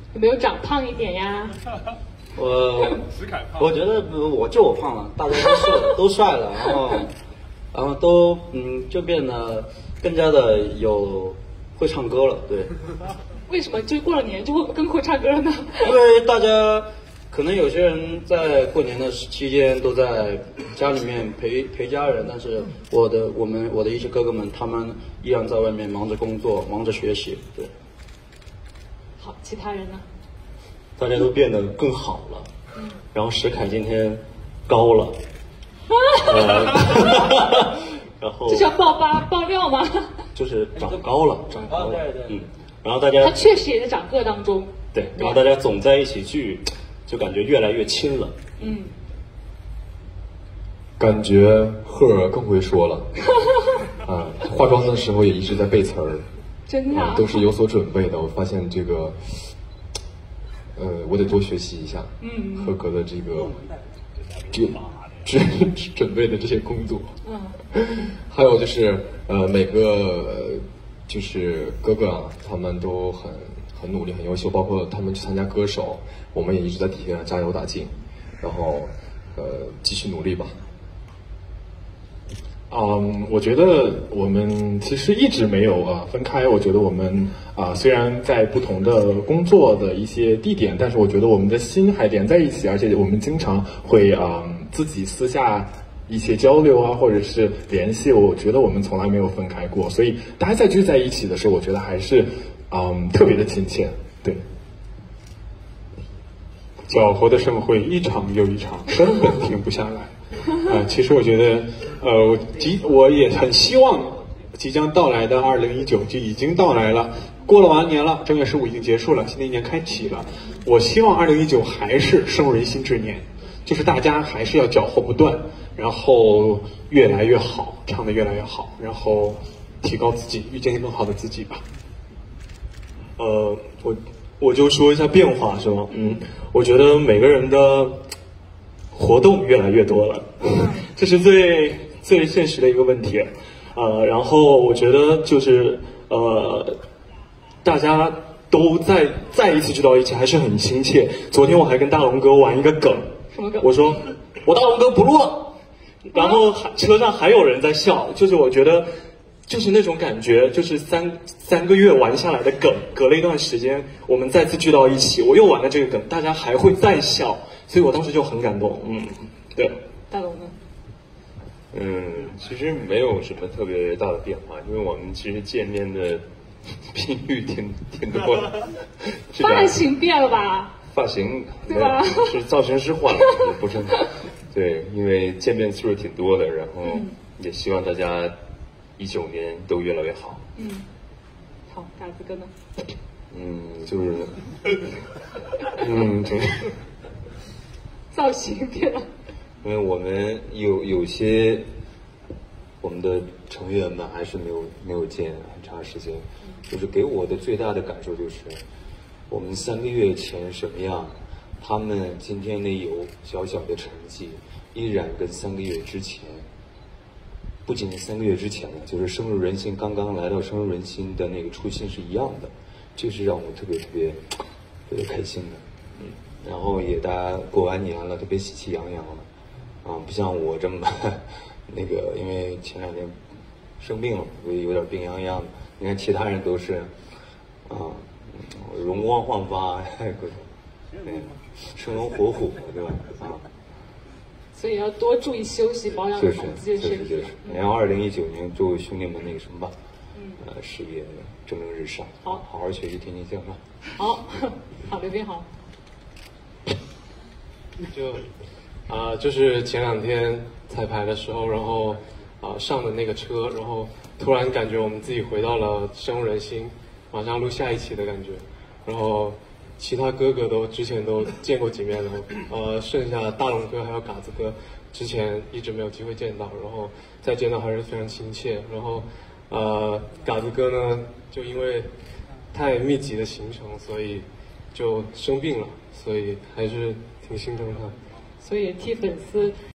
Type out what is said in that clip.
有没有长胖一点呀？ 我觉得我胖了，大家都帅了，然后都就变得更加的会唱歌了，对。 为什么就过了年就会更会唱歌呢？ 因为大家可能有些人在过年的期间都在家里面陪家人，但是我的一些哥哥们，他们依然在外面忙着工作，忙着学习，对。 好，其他人呢？ 大家都变得更好了，然后石凯今天高了，然后这叫爆料吗？ 就是长高了， 对， 然后大家他确实也在长个当中， 对，然后大家总在一起聚，就感觉越来越亲了， 感觉赫尔更会说了，化妆的时候也一直在背词儿， 真的都是有所准备的。我发现这个。我得多学习一下，赫哥的这个准备的这些工作，还有就是每个就是哥哥啊，他们都很努力，很优秀，包括他们去参加歌手，我们也一直在底下加油打劲，然后继续努力吧。 我觉得我们其实一直没有分开。我觉得我们虽然在不同的工作的一些地点，但是我觉得我们的心还连在一起，而且我们经常会自己私下一些交流啊，或者是联系。我觉得我们从来没有分开过，所以大家再聚在一起的时候，我觉得还是特别的亲切。对， 搅和的盛会一场又一场，根本停不下来。其实我觉得，我也很希望即将到来的2019就已经到来了，过了完年了，正月15已经结束了，新的一年开启了。我希望2019还是深入人心之年，就是大家还是要搅和不断，然后越来越好，唱得越来越好，然后提高自己，遇见更好的自己吧。 我就说一下变化是吗？我觉得每个人的活动越来越多了，这是最现实的一个问题。然后我觉得就是大家都再一次聚到一起，还是很亲切。昨天我还跟大龙哥玩一个梗， 什么梗？ 我说我大龙哥不录了，然后车上还有人在笑，就是我觉得就是那种感觉，就是三个月玩下来的梗，隔了一段时间我们再次聚到一起，我又玩了这个梗，大家还会再笑，所以我当时就很感动。对。 大龙呢？ 其实没有什么特别大的变化，因为我们其实见面的频率挺多的。 发型变了吧？ 发型对吧？ 是造型师换了，不是。对，因为见面次数挺多的，然后也希望大家19年都越来越好。 好，嘎子哥呢？ 就是造型变了。 因为我们有些我们的成员们还是没有见很长时间，就是给我的最大的感受就是，我们3个月前什么样，他们今天呢有小小的成绩，依然跟3个月之前，不仅是3个月之前了，就是深入人心，刚刚来到深入人心的那个初心是一样的，这是让我特别开心的。然后也大家过完年了，特别喜气洋洋了。不像我这么那个，因为前2天生病了，所以有点病殃殃的。你看其他人都是容光焕发，生龙活虎，对吧？ 所以要多注意休息，保养好自己的身体。 然后2019年祝兄弟们那个什么吧，事业蒸蒸日上，好好学习，天天向上。 好，刘斌好。 就是前2天彩排的时候，然后上的那个车，然后突然感觉我们自己回到了深入人心，马上录下一期的感觉。然后其他哥哥之前都见过几面了，剩下大龙哥还有嘎子哥之前一直没有机会见到，然后再见到还是非常亲切。然后嘎子哥呢，就因为太密集的行程，所以就生病了，所以还是挺心疼他。 所以替粉丝